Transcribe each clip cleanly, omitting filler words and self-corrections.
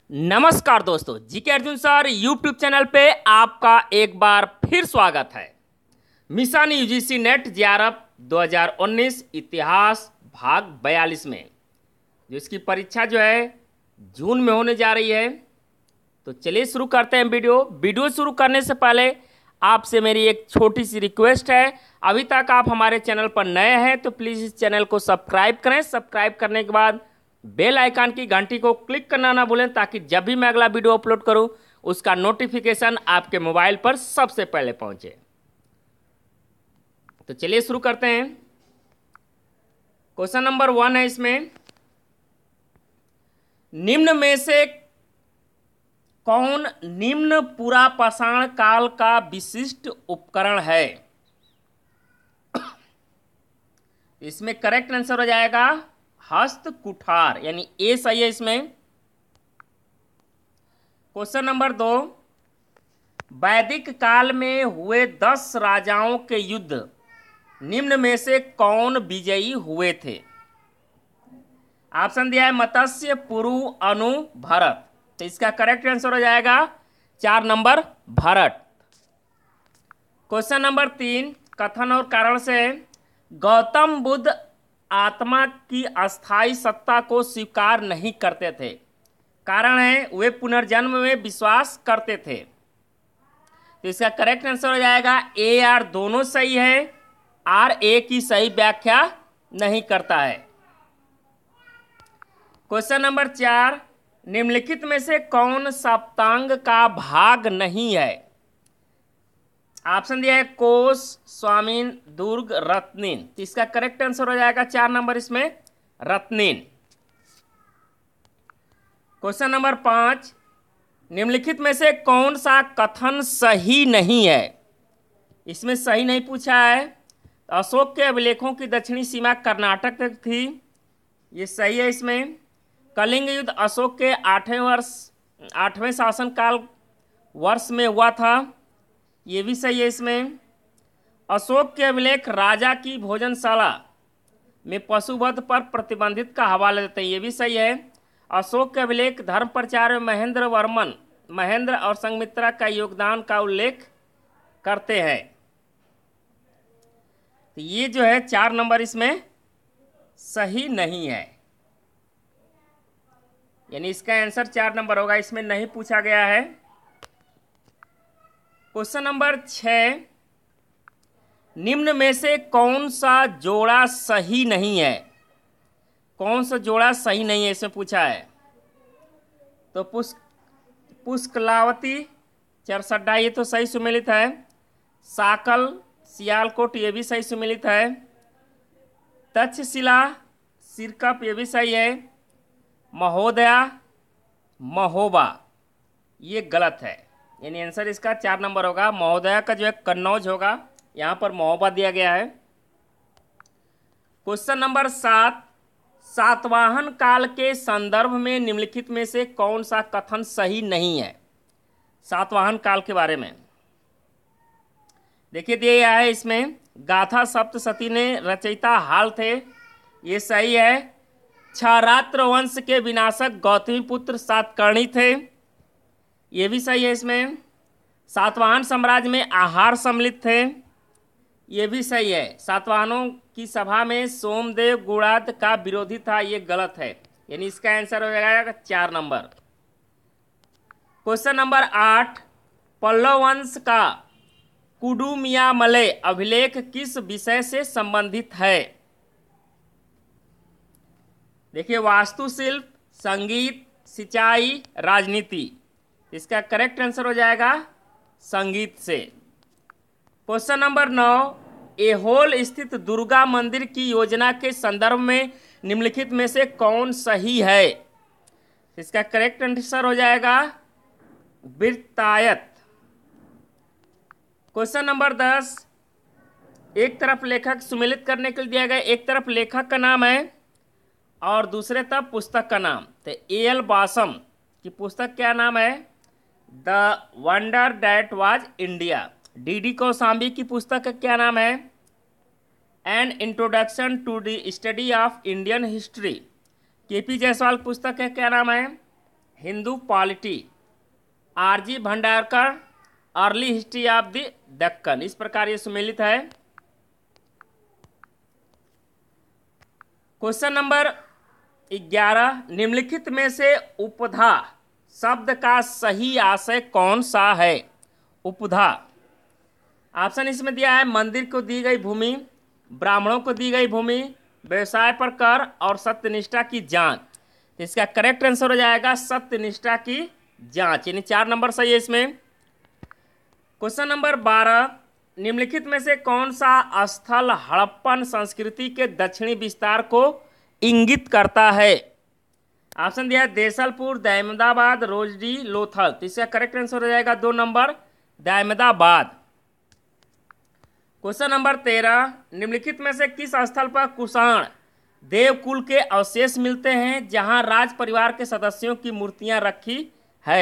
नमस्कार दोस्तों, GK Arjun sir YouTube channel पे आपका एक बार फिर स्वागत है। मिशन यूजीसी नेट जेआरएफ 2019 इतिहास भाग 42 में जो इसकी परीक्षा जो है जून में होने जा रही है। तो चलिए शुरू करते हैं वीडियो शुरू करने से पहले आपसे मेरी एक छोटी सी रिक्वेस्ट है। अभी तक आप हमारे चैनल पर नए हैं तो प्लीज़ इस चैनल को सब्सक्राइब करें। सब्सक्राइब करने के बाद बेल आइकन की घंटी को क्लिक करना ना भूलें, ताकि जब भी मैं अगला वीडियो अपलोड करूं उसका नोटिफिकेशन आपके मोबाइल पर सबसे पहले पहुंचे। तो चलिए शुरू करते हैं। क्वेश्चन नंबर 1 है इसमें, निम्न में से कौन निम्न पुरापाषाण काल का विशिष्ट उपकरण है? इसमें करेक्ट आंसर हो जाएगा हस्त कुठार, यानी ए सही है इसमें। क्वेश्चन नंबर 2, वैदिक काल में हुए 10 राजाओं के युद्ध निम्न में से कौन विजयी हुए थे? ऑप्शन दिया है मत्स्य, पुरु, अनु, भरत। तो इसका करेक्ट आंसर हो जाएगा 4 नंबर भरत। क्वेश्चन नंबर 3, कथन और कारण से, गौतम बुद्ध आत्मा की अस्थाई सत्ता को स्वीकार नहीं करते थे। कारण है वे पुनर्जन्म में विश्वास करते थे। तो इसका करेक्ट आंसर हो जाएगा ए आर दोनों सही है। आर ए की सही व्याख्या नहीं करता है। क्वेश्चन नंबर 4, निम्नलिखित में से कौन सप्तांग का भाग नहीं है? ऑप्शन दिया है कोश, स्वामीन, दुर्ग, रत्नीन। तो इसका करेक्ट आंसर हो जाएगा 4 नंबर इसमें रत्नीन। क्वेश्चन नंबर 5, निम्नलिखित में से कौन सा कथन सही नहीं है? इसमें सही नहीं पूछा है। अशोक के अभिलेखों की दक्षिणी सीमा कर्नाटक तक थी, ये सही है इसमें। कलिंग युद्ध अशोक के 8वें शासनकाल वर्ष में हुआ था, ये भी सही है इसमें। अशोक के अभिलेख राजा की भोजनशाला में पशुवध पर प्रतिबंधित का हवाला देते हैं, ये भी सही है। अशोक के अभिलेख धर्म प्रचार में महेंद्र और संघमित्रा का योगदान का उल्लेख करते हैं। तो ये जो है 4 नंबर इसमें सही नहीं है, यानी इसका आंसर 4 नंबर होगा, इसमें नहीं पूछा गया है। क्वेश्चन नंबर 6, निम्न में से कौन सा जोड़ा सही नहीं है? कौन सा जोड़ा सही नहीं है इसमें पूछा है। तो पुष्कलावती, चरसड्डा ये तो सही सुमेलित है। साकल, सियालकोट ये भी सही सुमेलित है। तक्षशिला, सिरकप ये भी सही है। महोदया, महोबा ये गलत है, यानी आंसर इसका 4 नंबर होगा। महोदया का जो है कन्नौज होगा, यहाँ पर महोबा दिया गया है। क्वेश्चन नंबर 7, सातवाहन काल के संदर्भ में निम्नलिखित में से कौन सा कथन सही नहीं है? सातवाहन काल के बारे में देखिए दिया गया है इसमें, गाथा सप्तशती ने रचयिता हाल थे, ये सही है। क्षरात्र वंश के विनाशक गौतमीपुत्र सातकर्णी थे, ये भी सही है इसमें। सातवाहन साम्राज्य में आहार सम्मिलित थे, ये भी सही है। सातवाहनों की सभा में सोमदेव गुणाद का विरोधी था, ये गलत है, यानी इसका आंसर हो जाएगा 4 नंबर। क्वेश्चन नंबर 8, पल्लव वंश का कुडुमियामले अभिलेख किस विषय से संबंधित है? देखिए, वास्तुशिल्प, संगीत, सिंचाई, राजनीति। इसका करेक्ट आंसर हो जाएगा संगीत से। क्वेश्चन नंबर 9, एहोल स्थित दुर्गा मंदिर की योजना के संदर्भ में निम्नलिखित में से कौन सही है? इसका करेक्ट आंसर हो जाएगा वृत्तायत। क्वेश्चन नंबर 10, एक तरफ लेखक सुमेलित करने के लिए दिया गया, एक तरफ लेखक का नाम है और दूसरे तरफ पुस्तक का नाम। तो ए.एल. बासम की पुस्तक क्या नाम है? The wonder that was India. D Kosambi की पुस्तक का क्या नाम है? An introduction to the study of Indian history. K P Jayaswal पुस्तक का क्या नाम है? Hindu polity, R G Bhandarkar, early history of the Deccan. इस प्रकार ये सुमेलित है। क्वेश्चन नंबर 11, निम्नलिखित में से उपधा शब्द का सही आशय कौन सा है? उपधा ऑप्शन इसमें दिया है, मंदिर को दी गई भूमि, ब्राह्मणों को दी गई भूमि, व्यवसाय पर कर और सत्यनिष्ठा की जांच। तो इसका करेक्ट आंसर हो जाएगा सत्यनिष्ठा की जांच, यानी 4 नंबर सही है इसमें। क्वेश्चन नंबर 12, निम्नलिखित में से कौन सा स्थल हड़प्पन संस्कृति के दक्षिणी विस्तार को इंगित करता है? ऑप्शन दिया है, देसलपुर, दहमदाबाद, रोजडी, लोथल। तो इसका करेक्ट आंसर हो जाएगा 2 नंबर, दहमदाबाद। क्वेश्चन नंबर 13, निम्नलिखित में से किस स्थल पर कुषाण देवकुल के अवशेष मिलते हैं जहां राज परिवार के सदस्यों की मूर्तियां रखी है?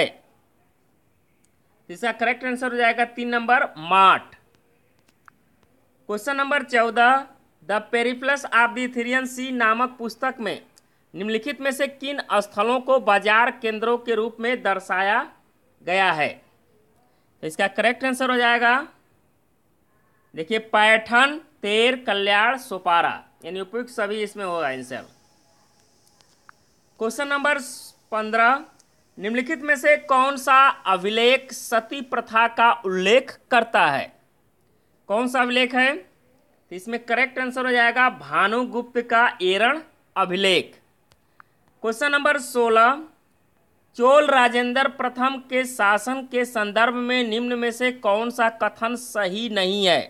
इसका करेक्ट आंसर हो जाएगा 3 नंबर, माट। Question number 14, the Periplus of the Erythraean Sea नामक पुस्तक में निम्नलिखित में से किन स्थलों को बाजार केंद्रों के रूप में दर्शाया गया है? इसका करेक्ट आंसर हो जाएगा, देखिए, पैठन, तेर, कल्याण, सोपारा, यानी उपयुक्त सभी इसमें होगा आंसर। क्वेश्चन नंबर 15, निम्नलिखित में से कौन सा अभिलेख सती प्रथा का उल्लेख करता है? कौन सा अभिलेख है? तो इसमें करेक्ट आंसर हो जाएगा भानुगुप्त का एरण अभिलेख। क्वेश्चन नंबर 16, चोल राजेंद्र प्रथम के शासन के संदर्भ में निम्न में से कौन सा कथन सही नहीं है?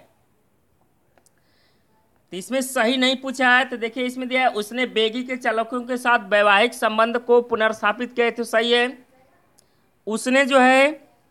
तो इसमें सही नहीं पूछा है, तो देखिए इसमें दिया है, उसने बेगी के चालकों के साथ वैवाहिक संबंध को पुनर्स्थापित किया, तो सही है। उसने जो है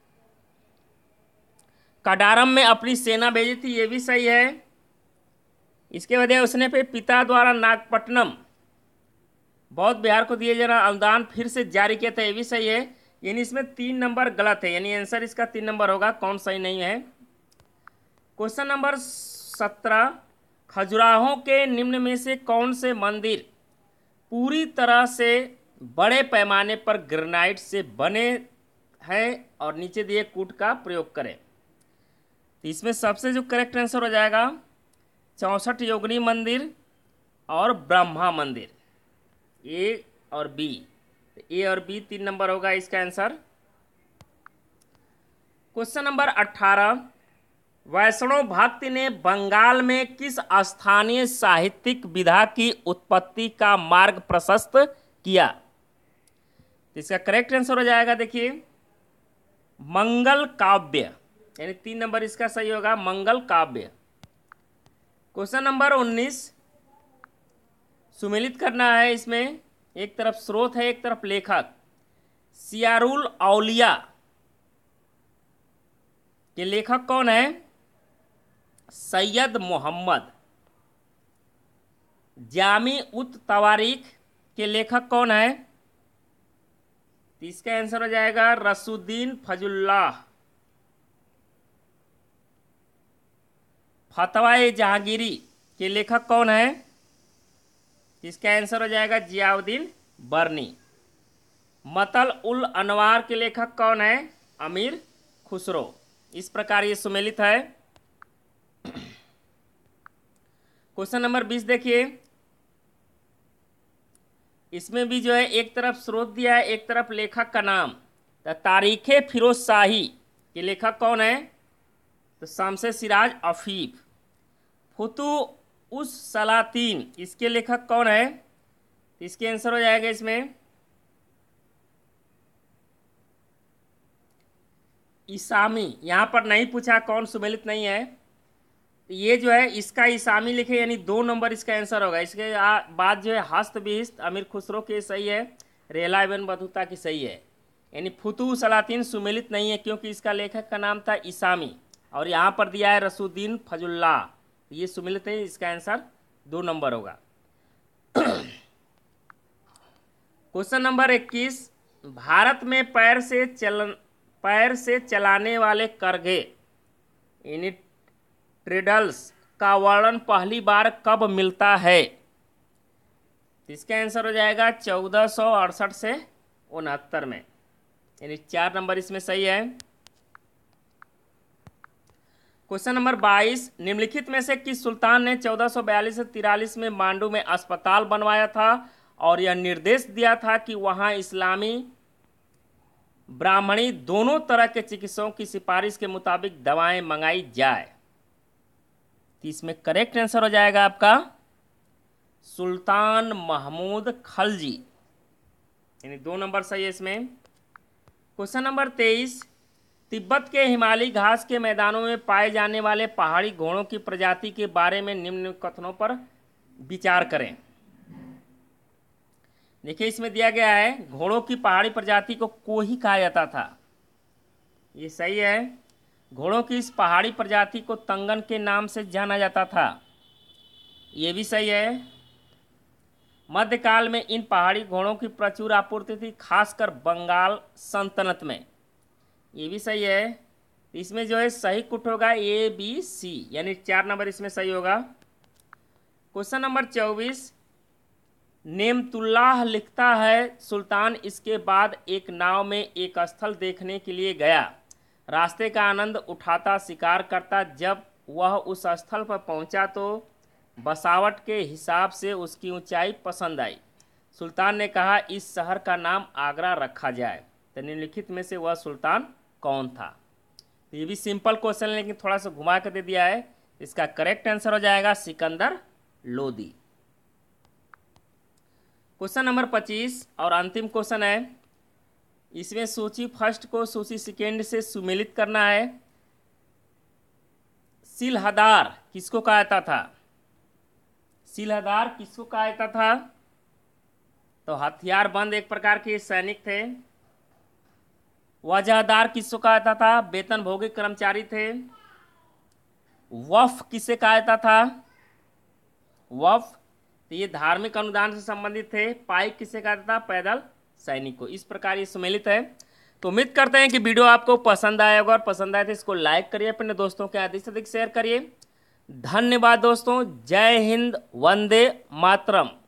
कडारम में अपनी सेना भेजी थी, ये भी सही है। इसके बाद उसने पे पिता द्वारा नागपट्टनम बौद्ध बिहार को दिए जाना अनुदान फिर से जारी किया था, ये भी सही है। यानी इसमें 3 नंबर गलत है, यानी आंसर इसका 3 नंबर होगा, कौन सही नहीं है। क्वेश्चन नंबर 17, खजुराहों के निम्न में से कौन से मंदिर पूरी तरह से बड़े पैमाने पर ग्रेनाइट से बने हैं और नीचे दिए कूट का प्रयोग करें? तो इसमें सबसे जो करेक्ट आंसर हो जाएगा 64 योगिनी मंदिर और ब्रह्मा मंदिर, ए और बी। ए और बी 3 नंबर होगा इसका आंसर। क्वेश्चन नंबर 18, वैष्णव भक्ति ने बंगाल में किस स्थानीय साहित्यिक विधा की उत्पत्ति का मार्ग प्रशस्त किया? इसका करेक्ट आंसर हो जाएगा, देखिए, मंगल काव्य, यानी 3 नंबर इसका सही होगा, मंगल काव्य। क्वेश्चन नंबर 19, सुमेलित करना है, इसमें एक तरफ स्रोत है एक तरफ लेखक। सियारुल औलिया के लेखक कौन है? सैयद मोहम्मद। जामी उत तवारीख के लेखक कौन है? इसका आंसर हो जाएगा रसूद्दीन फजुल्लाह। फतवा जहांगीरी के लेखक कौन है? इसका आंसर हो जाएगा जियाउद्दीन बर्नी। मतल उल अनवार के लेखक कौन है? अमीर खुसरो। इस प्रकार ये सुमेलित है। क्वेश्चन नंबर 20 देखिए, इसमें भी जो है एक तरफ स्रोत दिया है एक तरफ लेखक का नाम। तो तारीखे फिरोज शाही के लेखक कौन है? तो शमसे सिराज अफीफ। फुतू उस सलातीन इसके लेखक कौन है? तो इसके आंसर हो जाएगा इसमें इसामी। यहाँ पर नहीं पूछा कौन सुमेलित नहीं है, तो ये जो है इसका इसामी लिखे, यानी 2 नंबर इसका आंसर होगा। इसके बाद जो है हस्त बिहिस्त अमीर खुसरो के सही है, रेला इब्न बतूता की सही है। यानी फुतू सलातीन सुमेलित नहीं है क्योंकि इसका लेखक का नाम था इसामी, और यहाँ पर दिया है रसूद्दीन फजुल्लाह, ये सुमेलित है, इसका आंसर 2 नंबर होगा। क्वेश्चन नंबर 21, भारत में पैर से चलाने वाले करघे यानी ट्रेडल्स का वर्णन पहली बार कब मिलता है? इसका आंसर हो जाएगा 1468 से 69 में, यानी 4 नंबर इसमें सही है। क्वेश्चन नंबर 22, निम्नलिखित में से किस सुल्तान ने 1442 से 43 में मांडू में अस्पताल बनवाया था और यह निर्देश दिया था कि वहां इस्लामी ब्राह्मणी दोनों तरह के चिकित्सकों की सिफारिश के मुताबिक दवाएं मंगाई जाए? तो इसमें करेक्ट आंसर हो जाएगा आपका सुल्तान महमूद खलजी, यानी 2 नंबर सही है इसमें। क्वेश्चन नंबर 23, तिब्बत के हिमालयी घास के मैदानों में पाए जाने वाले पहाड़ी घोड़ों की प्रजाति के बारे में निम्न कथनों पर विचार करें। देखिए इसमें दिया गया है घोड़ों की पहाड़ी प्रजाति को कोही कहा जाता था, ये सही है। घोड़ों की इस पहाड़ी प्रजाति को तंगन के नाम से जाना जाता था, ये भी सही है। मध्यकाल में इन पहाड़ी घोड़ों की प्रचुर आपूर्ति थी, खासकर बंगाल सल्तनत में, ये भी सही है। इसमें जो है सही कुट होगा ABC, यानी 4 नंबर इसमें सही होगा। क्वेश्चन नंबर 24, नेमतुल्लाह लिखता है सुल्तान इसके बाद एक नाव में एक स्थल देखने के लिए गया, रास्ते का आनंद उठाता शिकार करता। जब वह उस स्थल पर पहुंचा तो बसावट के हिसाब से उसकी ऊंचाई पसंद आई। सुल्तान ने कहा इस शहर का नाम आगरा रखा जाए। तो निम्नलिखित में से वह सुल्तान कौन था? तो ये भी सिंपल क्वेश्चन है लेकिन थोड़ा सा घुमा कर दे दिया है। इसका करेक्ट आंसर हो जाएगा सिकंदर लोदी। क्वेश्चन नंबर 25 और अंतिम क्वेश्चन है, इसमें सूची फर्स्ट को सूची सेकेंड से सुमेलित करना है। सिलहदार किसको कहा जाता था? सिलहदार किसको कहा जाता था? तो हथियारबंद एक प्रकार के सैनिक थे। वजहदार किसको कहा जाता था? वेतनभोगी कर्मचारी थे। वफ किसे कहा जाता था? वफ तो ये धार्मिक अनुदान से संबंधित थे। पाइक किसे कहा जाता था? पैदल सैनिक को। इस प्रकार ये सम्मिलित है। तो उम्मीद करते हैं कि वीडियो आपको पसंद आया होगा, और पसंद आए तो इसको लाइक करिए, अपने दोस्तों के अधिक से अधिक शेयर करिए। धन्यवाद दोस्तों। जय हिंद, वंदे मातरम।